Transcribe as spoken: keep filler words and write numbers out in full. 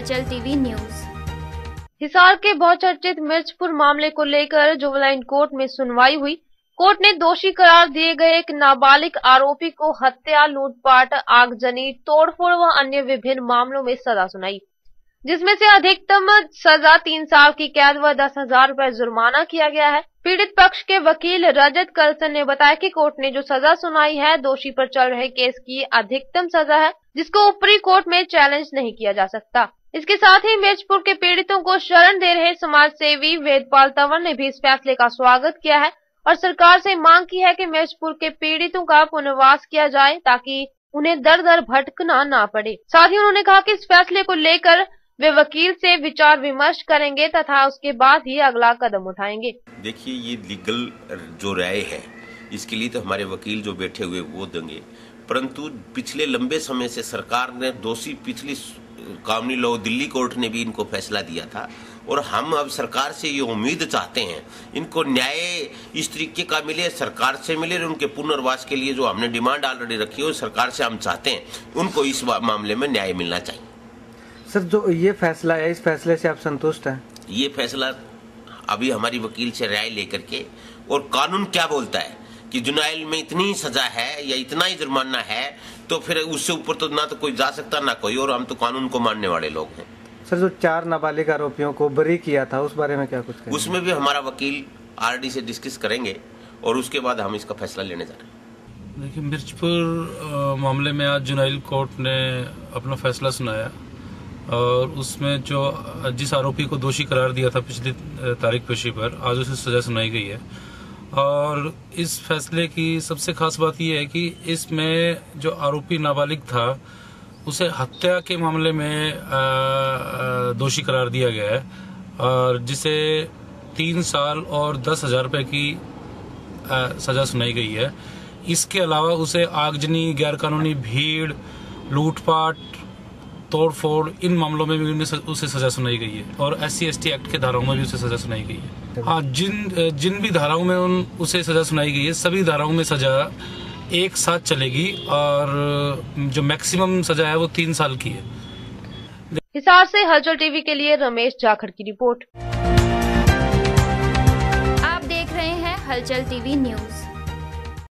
हलचल TV news. Hisar के बहुचर्चित मिर्चपुर मामले को लेकर जुवेनाइल कोर्ट में सुनवाई हुई। कोर्ट ने दोषी करार दिए गए एक नाबालिग आरोपी को हत्या, लूटपाट, आगजनी, तोड़फोड़ व अन्य विभिन्न मामलों में सजा सुनाई, जिसमें से अधिकतम सजा तीन साल की कैद व दस हजार रूपए जुर्माना किया गया है। पीड़ित पक्ष के वकील रजत कलसन ने बताया कि कोर्ट ने जो सजा सुनाई है दोषी पर चल रहे केस की अधिकतम सजा है, जिसको ऊपरी कोर्ट में चैलेंज नहीं किया जा सकता। इसके साथ ही मिर्चपुर के पीड़ितों को शरण दे रहे समाज सेवी वेदपाल तंवर ने भी इस फैसले का स्वागत किया है और सरकार से मांग की है कि मिर्चपुर के पीड़ितों का पुनर्वास किया जाए ताकि उन्हें दर दर भटकना ना पड़े। साथ ही उन्होंने कहा कि इस फैसले को लेकर वे वकील से विचार विमर्श करेंगे तथा उसके बाद ही अगला कदम उठाएंगे। देखिए, ये लीगल जो राय है इसके लिए तो हमारे वकील जो बैठे हुए वो देंगे, परंतु पिछले लंबे समय से सरकार ने दोषी, पिछली कानूनी लॉ दिल्ली कोर्ट ने भी इनको फैसला दिया था और हम अब सरकार से ये उम्मीद चाहते हैं इनको न्याय इस तरीके का मिले, सरकार से मिले और उनके पुनर्वास के लिए जो हमने डिमांड ऑलरेडी रखी है सरकार से हम चाहते हैं उनको इस मामले में न्याय मिलना चाहिए। सर, जो ये फैसला है इस फैसले से आप संतुष्ट हैं? ये फैसला अभी हमारी वकील से राय लेकर के, और कानून क्या बोलता है कि जुवेनाइल में इतनी ही सजा है या इतना ही जुर्माना है तो फिर उससे ऊपर तो ना तो कोई जा सकता ना कोई, और हम तो कानून को मानने वाले लोग हैं। सर, जो चार नाबालिग आरोपियों को बरी किया था उस बारे में क्या कुछ कहेंगे? उसमें भी हमारा वकील आरडी से डिस्कस करेंगे और उसके बाद हम इसका फैसला लेने जा रहे हैं। देखिए, मिर्चपुर मामले में आज जुवेनाइल कोर्ट ने अपना फैसला सुनाया और उसमें जो जिस आरोपी को दोषी करार दिया था पिछली तारीख पेशी पर, आज उसे सजा सुनाई गई है। और इस फैसले की सबसे खास बात यह है कि इसमें जो आरोपी नाबालिग था उसे हत्या के मामले में दोषी करार दिया गया है और जिसे तीन साल और दस हजार रुपए की सजा सुनाई गई है। इसके अलावा उसे आगजनी, गैरकानूनी भीड़, लूटपाट, तोड़फोड़, इन मामलों में भी उसे सजा सुनाई गई है और S C S T act के धाराओं में भी उसे सजा सुनाई गई है। हाँ, जिन जिन भी धाराओं में उन उसे सजा सुनाई गई है सभी धाराओं में सजा एक साथ चलेगी और जो मैक्सिमम सजा है वो तीन साल की है। हिसार से हलचल टीवी के लिए रमेश जाखड़ की रिपोर्ट। आप देख रहे हैं हलचल टीवी न्यूज।